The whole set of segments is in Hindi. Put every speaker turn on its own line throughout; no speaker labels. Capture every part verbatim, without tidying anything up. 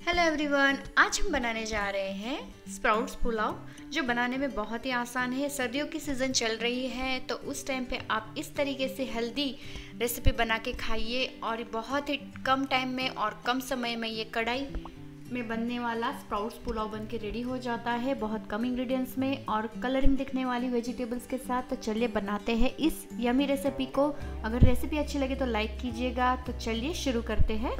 हेलो एवरीवन, आज हम बनाने जा रहे हैं स्प्राउट्स पुलाव, जो बनाने में बहुत ही आसान है। सर्दियों की सीज़न चल रही है तो उस टाइम पे आप इस तरीके से हेल्दी रेसिपी बना के खाइए और बहुत ही कम टाइम में और कम समय में ये कढ़ाई में बनने वाला स्प्राउट्स पुलाव बन के रेडी हो जाता है, बहुत कम इंग्रेडिएंट्स में और कलरिंग दिखने वाली वेजिटेबल्स के साथ। तो चलिए बनाते हैं इस यमी रेसिपी को। अगर रेसिपी अच्छी लगे तो लाइक कीजिएगा। तो चलिए शुरू करते हैं।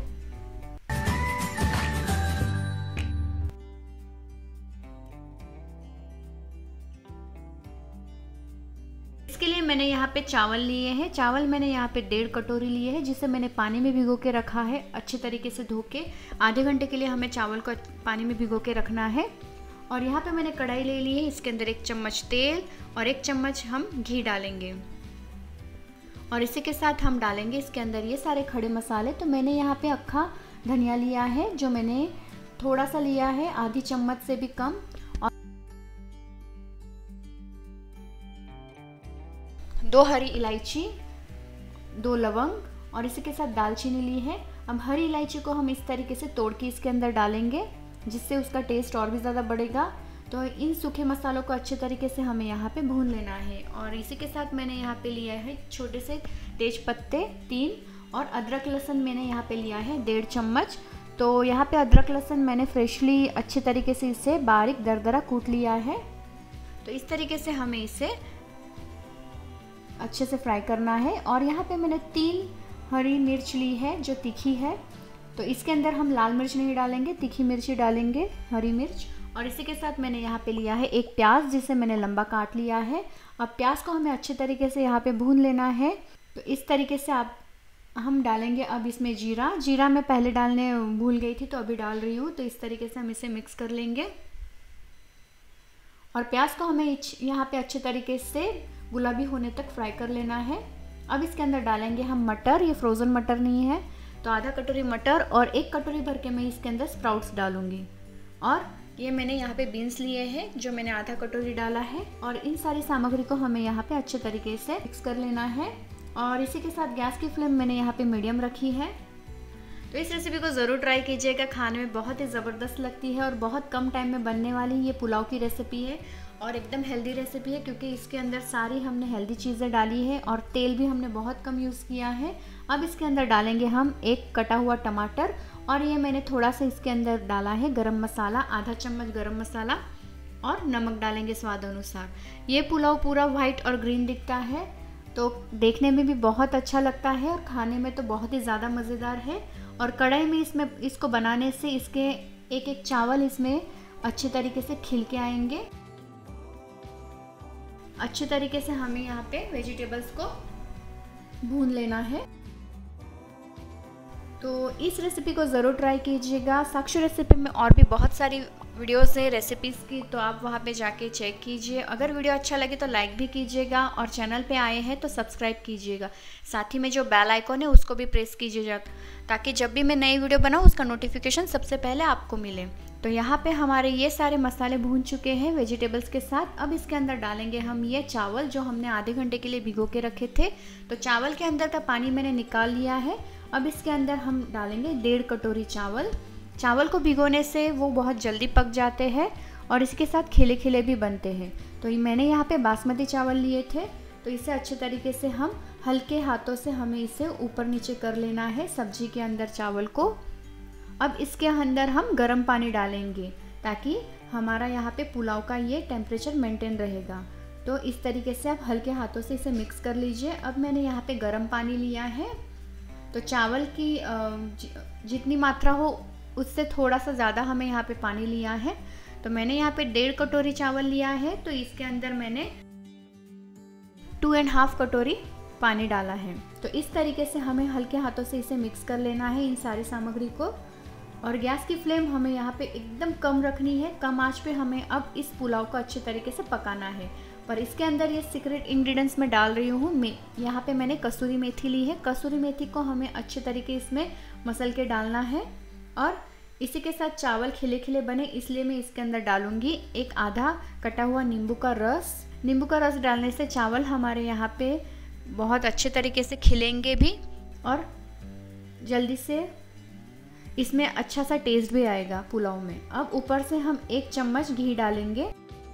इसके लिए मैंने यहाँ पे चावल लिए हैं। चावल मैंने यहाँ पे डेढ़ कटोरी लिए हैं, जिसे मैंने पानी में भिगो के रखा है अच्छे तरीके से धो के। आधे घंटे के लिए हमें चावल को पानी में भिगो के रखना है। और यहाँ पे मैंने कढ़ाई ले ली है, इसके अंदर एक चम्मच तेल और एक चम्मच हम घी डालेंगे। और इसी के साथ हम डालेंगे इसके अंदर ये सारे खड़े मसाले। तो मैंने यहाँ पे अक्खा धनिया लिया है, जो मैंने थोड़ा सा लिया है, आधी चम्मच से भी कम। दो हरी इलायची, दो लवंग और इसी के साथ दालचीनी ली है। अब हरी इलायची को हम इस तरीके से तोड़ के इसके अंदर डालेंगे, जिससे उसका टेस्ट और भी ज़्यादा बढ़ेगा। तो इन सूखे मसालों को अच्छे तरीके से हमें यहाँ पे भून लेना है। और इसी के साथ मैंने यहाँ पे लिया है छोटे से तेज पत्ते तीन, और अदरक लहसुन मैंने यहाँ पे लिया है डेढ़ चम्मच। तो यहाँ पे अदरक लहसुन मैंने फ्रेशली अच्छे तरीके से इसे बारीक दरदरा कूट लिया है। तो इस तरीके से हमें इसे अच्छे से फ्राई करना है। और यहाँ पे मैंने तीन हरी मिर्च ली है, जो तीखी है। तो इसके अंदर हम लाल मिर्च नहीं डालेंगे, तीखी मिर्ची डालेंगे, हरी मिर्च। और इसी के साथ मैंने यहाँ पे लिया है एक प्याज, जिसे मैंने लंबा काट लिया है। अब प्याज को हमें अच्छे तरीके से यहाँ पे भून लेना है। तो इस तरीके से आप हम डालेंगे अब इसमें जीरा। जीरा मैं पहले डालने भूल गई थी, तो अभी डाल रही हूँ। तो इस तरीके से हम इसे मिक्स कर लेंगे। और प्याज को हमें यहाँ पे अच्छे तरीके से गुलाबी होने तक फ्राई कर लेना है। अब इसके अंदर डालेंगे हम मटर। ये फ्रोज़न मटर नहीं है, तो आधा कटोरी मटर और एक कटोरी भर के मैं इसके अंदर स्प्राउट्स डालूंगी। और ये मैंने यहाँ पे बीन्स लिए हैं, जो मैंने आधा कटोरी डाला है। और इन सारी सामग्री को हमें यहाँ पे अच्छे तरीके से मिक्स कर लेना है। और इसी के साथ गैस की फ्लेम मैंने यहाँ पे मीडियम रखी है। तो इस रेसिपी को ज़रूर ट्राई कीजिएगा, खाने में बहुत ही ज़बरदस्त लगती है और बहुत कम टाइम में बनने वाली ये पुलाव की रेसिपी है। और एकदम हेल्दी रेसिपी है, क्योंकि इसके अंदर सारी हमने हेल्दी चीज़ें डाली है और तेल भी हमने बहुत कम यूज़ किया है। अब इसके अंदर डालेंगे हम एक कटा हुआ टमाटर, और ये मैंने थोड़ा सा इसके अंदर डाला है गरम मसाला, आधा चम्मच गरम मसाला, और नमक डालेंगे स्वाद अनुसार। ये पुलाव पूरा वाइट और ग्रीन दिखता है, तो देखने में भी बहुत अच्छा लगता है और खाने में तो बहुत ही ज़्यादा मज़ेदार है। और कढ़ाई में इसमें इसको बनाने से इसके एक एक चावल इसमें अच्छे तरीके से खिल के आएंगे। अच्छे तरीके से हमें यहाँ पे वेजिटेबल्स को भून लेना है। तो इस रेसिपी को ज़रूर ट्राई कीजिएगा। साक्षी रेसिपी में और भी बहुत सारी वीडियोस है रेसिपीज़ की, तो आप वहाँ पे जाके चेक कीजिए। अगर वीडियो अच्छा लगे तो लाइक भी कीजिएगा, और चैनल पे आए हैं तो सब्सक्राइब कीजिएगा। साथ ही में जो बेल आइकॉन है उसको भी प्रेस कीजिएगा, ताकि जब भी मैं नई वीडियो बनाऊँ उसका नोटिफिकेशन सबसे पहले आपको मिले। तो यहाँ पे हमारे ये सारे मसाले भून चुके हैं वेजिटेबल्स के साथ। अब इसके अंदर डालेंगे हम ये चावल, जो हमने आधे घंटे के लिए भिगो के रखे थे। तो चावल के अंदर का पानी मैंने निकाल लिया है। अब इसके अंदर हम डालेंगे डेढ़ कटोरी चावल। चावल को भिगोने से वो बहुत जल्दी पक जाते हैं और इसके साथ खिले खिले भी बनते हैं। तो ये मैंने यहाँ पे बासमती चावल लिए थे। तो इसे अच्छे तरीके से हम हल्के हाथों से हमें इसे ऊपर नीचे कर लेना है सब्जी के अंदर चावल को। अब इसके अंदर हम गर्म पानी डालेंगे, ताकि हमारा यहाँ पे पुलाव का ये टेम्परेचर मेंटेन रहेगा। तो इस तरीके से आप हल्के हाथों से इसे मिक्स कर लीजिए। अब मैंने यहाँ पे गर्म पानी लिया है। तो चावल की जितनी मात्रा हो उससे थोड़ा सा ज़्यादा हमें यहाँ पे पानी लिया है। तो मैंने यहाँ पे डेढ़ कटोरी चावल लिया है, तो इसके अंदर मैंने टू एंड हाफ कटोरी पानी डाला है। तो इस तरीके से हमें हल्के हाथों से इसे मिक्स कर लेना है इन सारी सामग्री को। और गैस की फ्लेम हमें यहाँ पे एकदम कम रखनी है। कम आंच पे हमें अब इस पुलाव को अच्छे तरीके से पकाना है। पर इसके अंदर ये सीक्रेट इंग्रेडिएंट्स मैं डाल रही हूँ। मैं यहाँ पे मैंने कसूरी मेथी ली है। कसूरी मेथी को हमें अच्छे तरीके इसमें मसल के डालना है। और इसी के साथ चावल खिले खिले बने, इसलिए मैं इसके अंदर डालूंगी एक आधा कटा हुआ नींबू का रस। नींबू का रस डालने से चावल हमारे यहाँ पे बहुत अच्छे तरीके से खिलेंगे भी और जल्दी से इसमें अच्छा सा टेस्ट भी आएगा पुलाव में। अब ऊपर से हम एक चम्मच घी डालेंगे।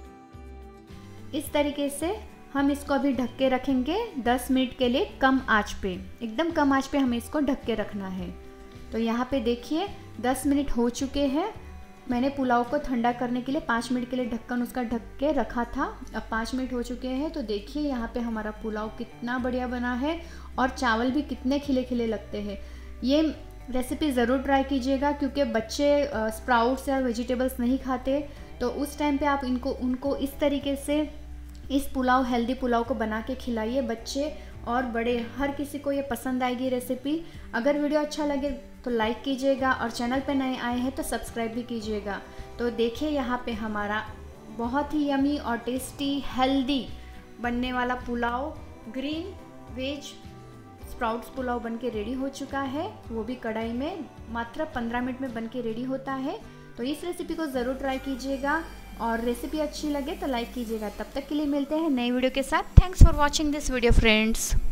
इस तरीके से हम इसको अभी ढक के रखेंगे दस मिनट के लिए कम आंच पे, एकदम कम आंच पे हमें इसको ढक के रखना है। तो यहाँ पे देखिए दस मिनट हो चुके हैं। मैंने पुलाव को ठंडा करने के लिए पाँच मिनट के लिए ढक्कन उसका ढक के रखा था। अब पाँच मिनट हो चुके हैं तो देखिए यहाँ पे हमारा पुलाव कितना बढ़िया बना है और चावल भी कितने खिले खिले लगते हैं। ये रेसिपी ज़रूर ट्राई कीजिएगा क्योंकि बच्चे स्प्राउट्स या वेजिटेबल्स नहीं खाते, तो उस टाइम पे आप इनको उनको इस तरीके से इस पुलाव हेल्दी पुलाव को बना के खिलाइए। बच्चे और बड़े हर किसी को ये पसंद आएगी रेसिपी। अगर वीडियो अच्छा लगे तो लाइक कीजिएगा और चैनल पे नए आए हैं तो सब्सक्राइब भी कीजिएगा। तो देखिए यहाँ पे हमारा बहुत ही यमी और टेस्टी हेल्दी बनने वाला पुलाव, ग्रीन वेज स्प्राउट्स पुलाव बन के रेडी हो चुका है, वो भी कढ़ाई में मात्र पंद्रह मिनट में बन के रेडी होता है। तो इस रेसिपी को ज़रूर ट्राई कीजिएगा और रेसिपी अच्छी लगे तो लाइक कीजिएगा। तब तक के लिए मिलते हैं नई वीडियो के साथ। Thanks for watching this video friends.